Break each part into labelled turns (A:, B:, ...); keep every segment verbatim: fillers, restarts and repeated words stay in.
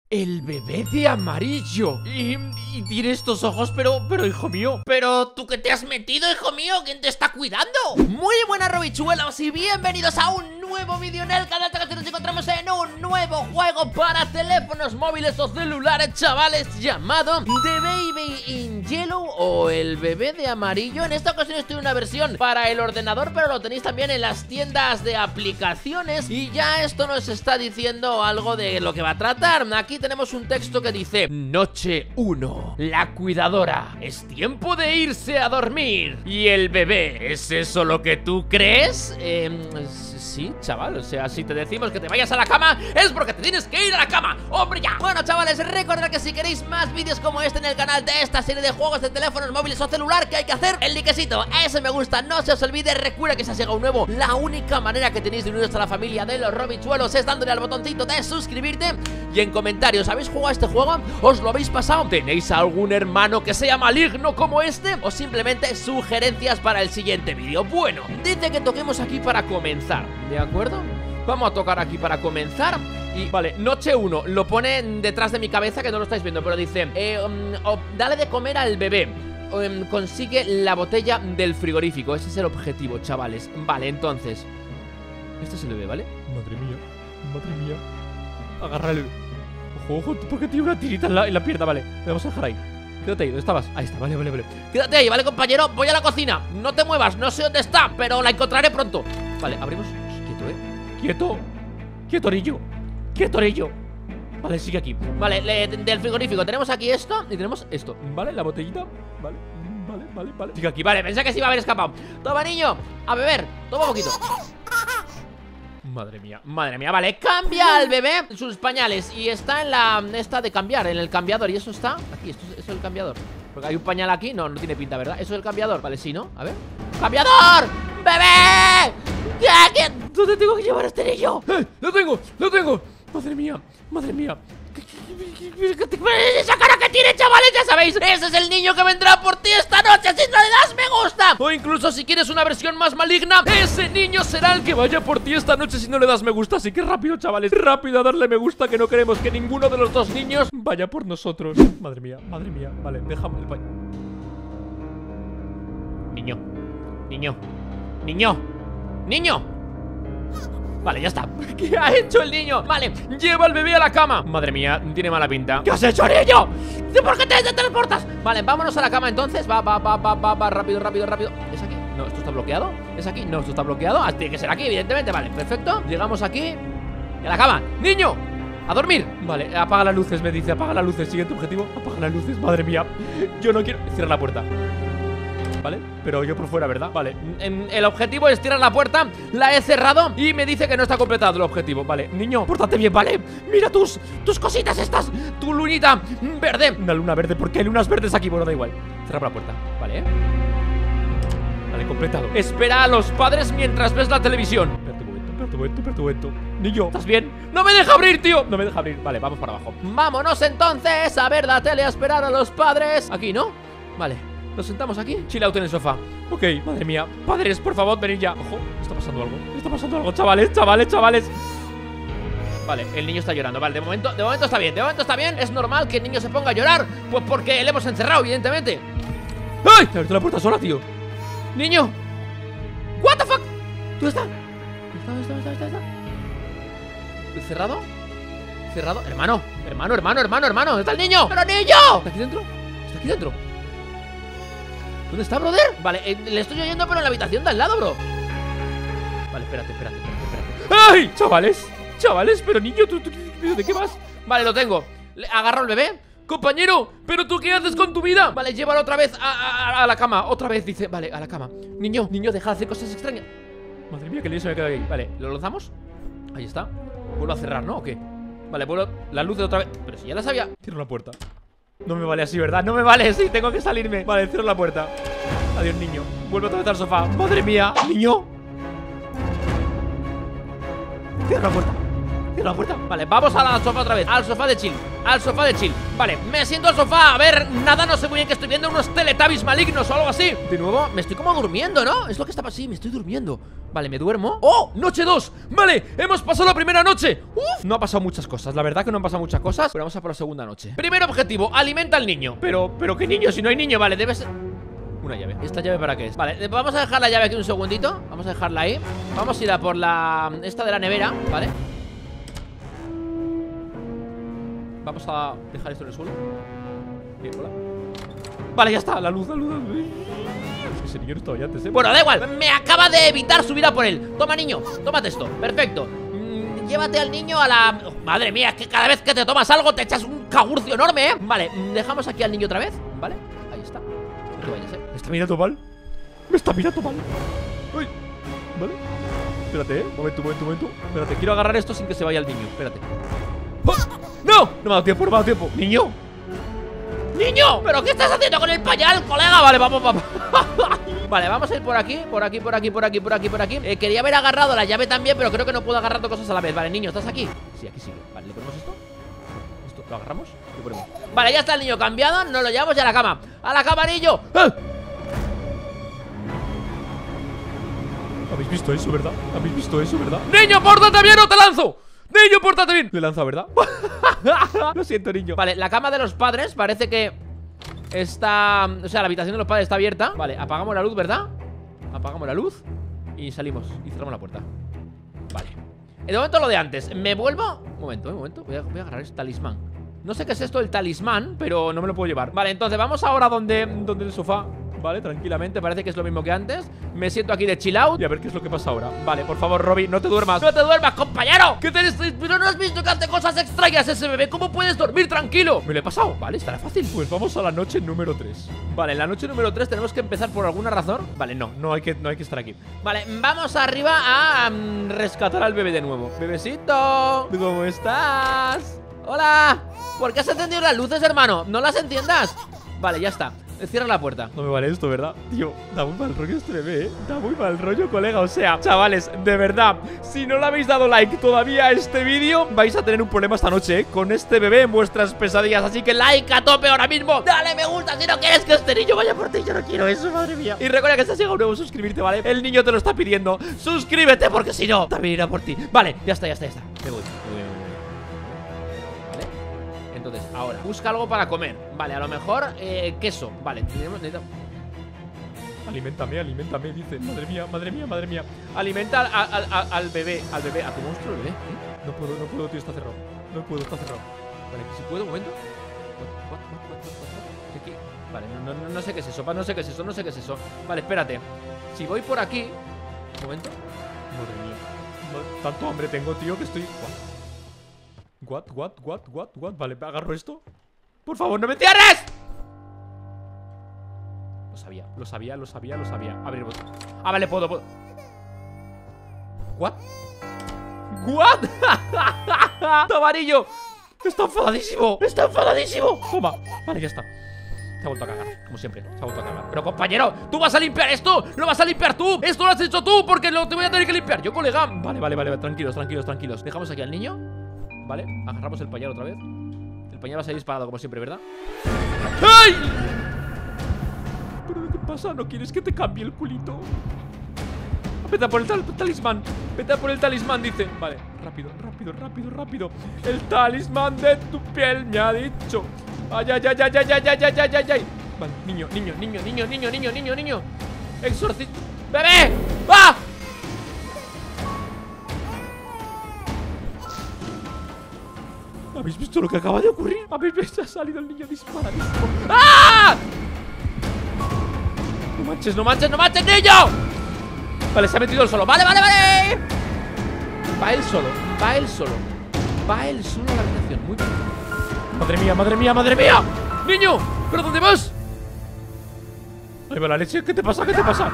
A: El bebé de amarillo. Y, y tiene estos ojos, pero, pero hijo mío.
B: Pero, ¿tú qué te has metido, hijo mío? ¿Quién te está cuidando?
C: Muy buenas, Robichuelos, y bienvenidos a un nuevo vídeo en el canal. Nos encontramos en un nuevo juego para teléfonos móviles o celulares, chavales, llamado The Baby in Yellow o el bebé de amarillo. En esta ocasión estoy en una versión para el ordenador, pero lo tenéis también en las tiendas de aplicaciones. Y ya esto nos está diciendo algo de lo que va a tratar. Aquí tenemos un texto que dice:
A: Noche uno, la cuidadora, es tiempo de irse a dormir. Y el bebé, ¿es eso lo que tú crees?
C: Eh, sí, chaval, o sea, si te decimos que te vayas a la cama, es porque te tienes que ir a la cama. ¡Hombre, ya! Bueno, chavales, recordad que si queréis más vídeos como este en el canal de esta serie de juegos de teléfonos móviles o celular, ¿qué hay que hacer? El likecito, ese me gusta, no se os olvide. Recuerda que si has llegado un nuevo, la única manera que tenéis de uniros a la familia de los Robichuelos es dándole al botoncito de suscribirte. Y en comentarios, ¿habéis jugado a este juego? ¿Os lo habéis pasado? ¿Tenéis algún hermano que sea maligno como este? ¿O simplemente sugerencias para el siguiente vídeo? Bueno, dice que toquemos aquí para comenzar, ¿de acuerdo? Vamos a tocar aquí para comenzar. Y vale, noche uno, lo pone detrás de mi cabeza, que no lo estáis viendo, pero dice eh, um, oh, dale de comer al bebé. um, Consigue la botella del frigorífico. Ese es el objetivo, chavales. Vale, entonces este es el bebé, ¿vale?
A: Madre mía, madre mía. Agárrale. Ojo, ojo, porque tiene una tirita en la, en la pierna, vale. Le vamos a dejar ahí. Quédate ahí, ¿dónde estabas? Ahí está, vale, vale, vale.
C: Quédate ahí, ¿vale, compañero? Voy a la cocina. No te muevas, no sé dónde está, pero la encontraré pronto. Vale, abrimos. Quieto, ¿eh?
A: Quieto. Quieto, Orillo. Quieto, Orillo. Vale, sigue aquí.
C: Vale, le, del frigorífico tenemos aquí esto y tenemos esto.
A: Vale, la botellita. Vale, vale, vale, vale.
C: Sigue aquí, vale, pensé que se iba a haber escapado. Toma, niño, a beber, toma un poquito.
A: Madre mía,
C: madre mía, vale, cambia al bebé sus pañales. Y está en la, esta de cambiar, en el cambiador. Y eso está aquí, esto es, eso es el cambiador. Porque hay un pañal aquí, no, no tiene pinta, ¿verdad? Eso es el cambiador, vale, sí, ¿no? A ver. ¡Cambiador! ¡Bebé! ¿Qué, qué? ¿Dónde tengo que llevar a este niño?
A: ¡Eh! ¡Lo tengo! ¡Lo tengo! Madre mía, madre mía.
C: Esa cara que tiene, chavales, ya sabéis, ese es el niño que vendrá por ti esta noche si no le das me gusta.
A: O incluso si quieres una versión más maligna, ese niño será el que vaya por ti esta noche si no le das me gusta. Así que rápido, chavales, rápido a darle me gusta, que no queremos que ninguno de los dos niños vaya por nosotros. Madre mía, madre mía. Vale, dejamos el paño.
C: Niño, niño, niño, niño. Vale, ya está. ¿Qué ha hecho el niño? Vale, lleva al bebé a la cama. Madre mía, tiene mala pinta. ¿Qué has hecho, niño? ¿Por qué te teletransportas? Vale, vámonos a la cama entonces. Va, va, va, va, va, va, rápido, rápido, rápido. ¿Es aquí? No, esto está bloqueado. ¿Es aquí? No, esto está bloqueado. Ah, tiene que ser aquí, evidentemente. Vale, perfecto. Llegamos aquí. Y a la cama. ¡Niño! ¡A dormir! Vale, apaga las luces, me dice. Apaga las luces. Siguiente objetivo. Apaga las luces. Madre mía. Yo no quiero. Cierra la puerta. ¿Vale? Pero yo por fuera, ¿verdad? Vale, el objetivo es tirar la puerta. La he cerrado y me dice que no está completado el objetivo. Vale, niño, pórtate bien, ¿vale? Mira tus, tus cositas estas. Tu lunita verde. Una luna verde, porque hay lunas verdes aquí. Bueno, da igual. Cerra la puerta, ¿vale? Vale, completado. Espera a los padres mientras ves la televisión. Espérate un momento, espérate un momento, espérate un momento. Niño, ¿estás bien? ¡No me deja abrir, tío! No me deja abrir. Vale, vamos para abajo. Vámonos entonces a ver la tele, a esperar a los padres. Aquí, ¿no? Vale. Nos sentamos aquí, chill out en el sofá. Ok, madre mía, padres, por favor, venid ya. Ojo, está pasando algo, está pasando algo, chavales, chavales, chavales. Vale, el niño está llorando, vale, de momento, de momento está bien, de momento está bien. Es normal que el niño se ponga a llorar, pues porque le hemos encerrado, evidentemente. ¡Ay! Te abierto la puerta sola, tío. Niño. What the fuck. ¿Dónde está? ¿Dónde está? ¿Dónde está? ¿Dónde está? ¿Cerrado? ¿Cerrado? Hermano, hermano, hermano, hermano, hermano. ¿Dónde está el niño? ¡Pero niño! ¿Está aquí dentro? ¿Está aquí dentro? ¿Dónde está, brother? Vale, eh, le estoy oyendo, pero en la habitación de al lado, bro. Vale, espérate, espérate, espérate, espérate. ¡Ay! Chavales, chavales, pero niño, ¿tú, tú, tú, ¿de qué vas? Vale, lo tengo. Le agarro al bebé. Compañero, ¿pero tú qué haces con tu vida? Vale, llévalo otra vez a, a, a la cama. Otra vez, dice, vale, a la cama. Niño, niño, deja de hacer cosas extrañas. Madre mía, que lío se me queda ahí. Vale, ¿lo lanzamos? Ahí está. Vuelvo a cerrar, ¿no? ¿O qué? Vale, vuelvo la luz de otra vez. Pero si ya la sabía. Cierro la puerta. No me vale así, ¿verdad? No me vale, sí, tengo que salirme. Vale, cierro la puerta. Adiós, niño. Vuelvo otra vez al sofá. Madre mía, niño. Cierra la puerta. Cierra la puerta. Vale, vamos al sofá otra vez. Al sofá de chill. Al sofá de chill. Vale, me siento al sofá. A ver, nada, no sé muy bien que estoy viendo. Unos teletubbies malignos o algo así. De nuevo, me estoy como durmiendo, ¿no? Es lo que está pasando. Sí, me estoy durmiendo. Vale, me duermo. ¡Oh! ¡Noche dos! Vale, hemos pasado la primera noche. ¡Uf! No ha pasado muchas cosas. La verdad que no han pasado muchas cosas. Pero vamos a por la segunda noche. Primer objetivo, alimenta al niño. Pero, pero ¿qué niño? Si no hay niño, vale, debe ser... Una llave. ¿Esta llave para qué es? Vale, vamos a dejar la llave aquí un segundito. Vamos a dejarla ahí. Vamos a ir a por la... esta de la nevera, ¿vale? Vamos a dejar esto en el suelo. Bien, hola. Vale, ya está, la luz, la luz, la luz. Ese niño no estaba ya antes, ¿eh? Bueno, da igual, me acaba de evitar subir a por él. Toma, niño, tómate esto, perfecto. mm, Llévate al niño a la... Oh, madre mía, es que cada vez que te tomas algo te echas un cagurcio enorme, ¿eh? Vale, dejamos aquí al niño otra vez, ¿vale? Ahí está. No te vayas, ¿eh?
A: Me está mirando mal. Me está mirando mal. Uy. Vale. Espérate, ¿eh? Momento, momento, momento. Espérate, quiero agarrar esto sin que se vaya el niño. Espérate. ¡Oh! ¡No! No me ha dado tiempo, no me ha dado tiempo. ¡Niño!
C: ¡Niño! ¿Pero qué estás haciendo con el pañal, colega? Vale, vamos, vamos. Vale, vamos a ir por aquí, por aquí, por aquí, por aquí, por aquí, por aquí. eh, Quería haber agarrado la llave también, pero creo que no puedo agarrar dos cosas a la vez. Vale, niño, ¿estás aquí? Sí, aquí sigue. Vale, ¿le ponemos esto? ¿Esto? ¿Lo agarramos? Lo ponemos. Vale, ya está el niño cambiado. Nos lo llevamos ya a la cama. ¡A la cama, niño! ¡Ah!
A: ¿Habéis visto eso, verdad? ¿Habéis visto eso, verdad?
C: ¡Niño, pórtate bien o te lanzo!
A: ¡Niño, pórtate bien! Le lanza, ¿verdad? Lo siento, niño.
C: Vale, la cama de los padres parece que está... O sea, la habitación de los padres está abierta. Vale, apagamos la luz, ¿verdad? Apagamos la luz y salimos y cerramos la puerta. Vale. De momento lo de antes. Me vuelvo... Un momento, un momento. Voy a, voy a agarrar este talismán. No sé qué es esto del talismán, pero no me lo puedo llevar. Vale, entonces vamos ahora donde, donde el sofá. Vale, tranquilamente, parece que es lo mismo que antes. Me siento aquí de chill out
A: y a ver qué es lo que pasa ahora. Vale, por favor, Robby, no te duermas.
C: ¡No te duermas, compañero! ¿Qué te estoy... Pero no has visto que hace cosas extrañas ese bebé. ¿Cómo puedes dormir tranquilo? Me lo he pasado. Vale, estará fácil.
A: Pues vamos a la noche número tres.
C: Vale, en la noche número tres tenemos que empezar por alguna razón.
A: Vale, no, no hay que, no hay que estar aquí.
C: Vale, vamos arriba a um, rescatar al bebé de nuevo. Bebecito, ¿cómo estás? Hola. ¿Por qué has encendido las luces, hermano? No las enciendas. Vale, ya está. Cierra la puerta.
A: No me vale esto, ¿verdad? Tío, da muy mal rollo este bebé, ¿eh? Da muy mal rollo, colega. O sea, chavales, de verdad, si no le habéis dado like todavía a este vídeo, vais a tener un problema esta noche, ¿eh? Con este bebé en vuestras pesadillas. Así que like a tope ahora mismo. Dale me gusta si no quieres que este niño vaya por ti. Yo no quiero eso, madre mía. Y recuerda que si has llegado nuevo, suscribirte, ¿vale? El niño te lo está pidiendo. Suscríbete porque si no, también irá por ti. Vale, ya está, ya está, ya está. Me voy, me voy, me voy.
C: Entonces, ahora, busca algo para comer. Vale, a lo mejor, eh, queso. Vale, tenemos...
A: Aliméntame, aliméntame, dice. Madre mía, madre mía, madre mía. Alimenta al, al, al, al bebé, al bebé, a tu monstruo bebé. ¿Eh? No puedo, no puedo, tío, está cerrado. No puedo, está cerrado.
C: Vale, si puedo, un momento. What, what, what, what, what? ¿Qué? Vale, no, no, no sé qué es eso, no sé qué es eso, no sé qué es eso. Vale, espérate. Si voy por aquí... Un momento.
A: Madre mía. No, tanto hambre tengo, tío, que estoy... What, what, what, what, what. Vale, agarro esto. Por favor, no me cierres. Lo sabía, lo sabía, lo sabía, lo sabía. Abrir botón. Ah, vale, puedo, puedo. What? What? Tamarillo. Está enfadadísimo. Está enfadadísimo. Toma. Vale, ya está. Se ha vuelto a cagar, como siempre, se ha vuelto a cagar. Pero compañero, ¿tú vas a limpiar esto? ¿Lo vas a limpiar tú? Esto lo has hecho tú, porque lo te voy a tener que limpiar yo, colega. Vale, vale, vale, tranquilos, tranquilos, tranquilos. Dejamos aquí al niño. Vale, agarramos el pañal otra vez. El pañal va a ser disparado como siempre, ¿verdad? ¡Ay! ¿Pero qué pasa? ¿No quieres que te cambie el culito? Vete a por el tal talismán. Vete a por el talismán, dice. Vale, rápido, rápido, rápido, rápido. El talismán de tu piel me ha dicho. Ay, ay, ay, ay, ay, ay, ay, ay, ay, ay. Vale, niño, niño, niño, niño, niño, niño, niño, niño. Exorcista. ¡Bebé! ¡Ah! ¿Habéis visto lo que acaba de ocurrir? ¿Habéis visto? Ha salido el niño disparadísimo. ¡Ah! No manches, no manches, no manches, niño. Vale, se ha metido él solo. Vale, vale, vale. Va él solo, va él solo. Va él solo a la habitación. Muy bien. Madre mía, madre mía, madre mía. Niño, ¿pero dónde vas? Ahí va la leche. ¿Qué te pasa? ¿Qué te pasa?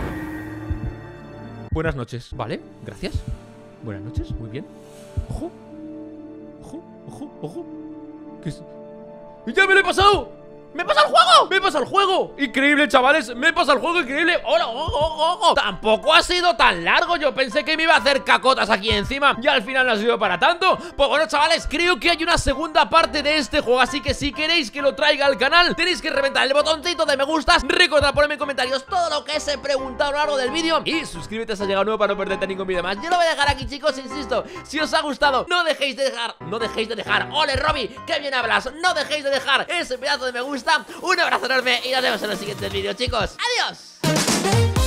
A: Buenas noches. Vale, gracias. Buenas noches, muy bien. Ojo. Ojo, ojo, ojo. ¿Qué es? ¡Ya me lo he pasado!
C: ¡Me pasa el juego! ¡Me pasa el juego! Increíble, chavales, me pasa el juego increíble. ¡Hola, ojo, ojo, ojo! Tampoco ha sido tan largo. Yo pensé que me iba a hacer cacotas aquí encima y al final no ha sido para tanto. Pues bueno, chavales, creo que hay una segunda parte de este juego, así que si queréis que lo traiga al canal, tenéis que reventar el botoncito de me gustas. Recordad ponerme en comentarios todo lo que os he preguntado a lo largo del vídeo y suscríbete si has llegado nuevo para no perderte ningún vídeo más. Yo lo voy a dejar aquí, chicos, insisto. Si os ha gustado, no dejéis de dejar, no dejéis de dejar, ole Robbie, que bien hablas, no dejéis de dejar ese pedazo de me gusta. Un abrazo enorme y nos vemos en los siguientes vídeos, chicos. ¡Adiós!